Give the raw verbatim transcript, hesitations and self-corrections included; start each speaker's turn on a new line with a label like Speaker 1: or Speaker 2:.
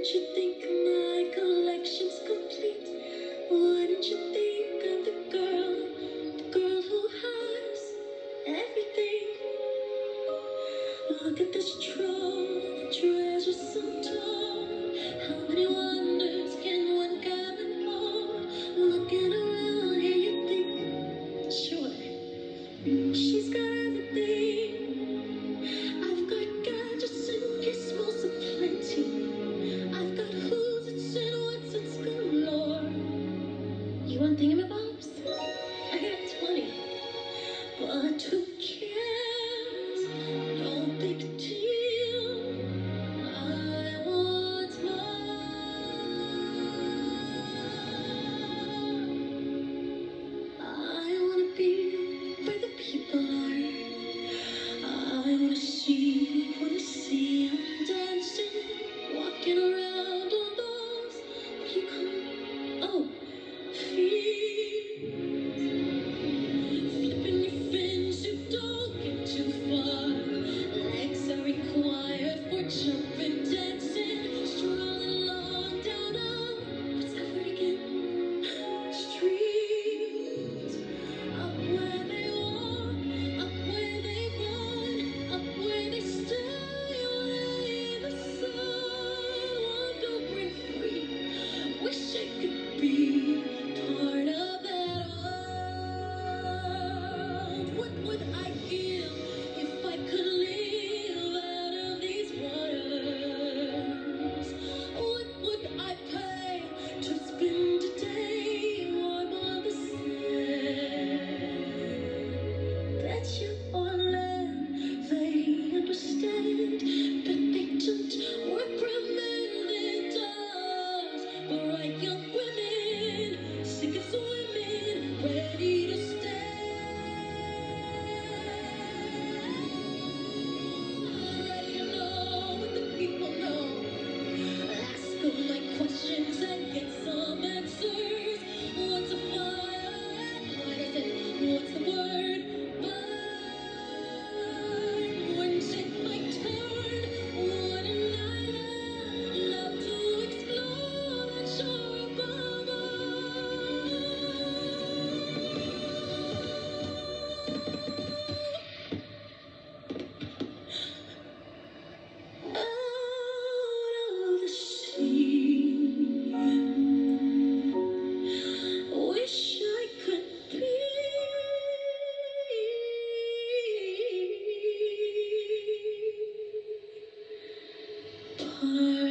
Speaker 1: Wouldn't you think my collection's complete? Wouldn't you think I'm the girl, the girl who has everything? Look at this trove, treasures so tall. How many wonders can one cabin hold? Looking around here, you think, sure, she's got everything. I've got gadgets and gizmos aplenty. I've got who's it's and what's it's galore. You want thingamabobs? I got twenty. But who cares? No big deal. I want more. I wanna be where the people are. I wanna see, wanna see them dancing, walking around on those peacock, oh, feet. Flipping your fins, you don't get too far. Legs are required for jumping, dancing, strolling along down a, what's that word again? Street. Up where they walk, up where they run, up where they stay away in the sun. Wandering free, wish I could be part of that world. What would I give if I could live out of these waters? What would I pay to spend a day warm on the sand? Bet you on land they understand, but they don't reprimand it does. Bright young women, sick of swimming, ready to stand. Ready to know what the people know. Ask them my questions and get some answers. What's a fire and what is it? What's the word? Burn. Wouldn't it my turn? Wouldn't I love to explore that shore above us? Out of the sea, wish I could be part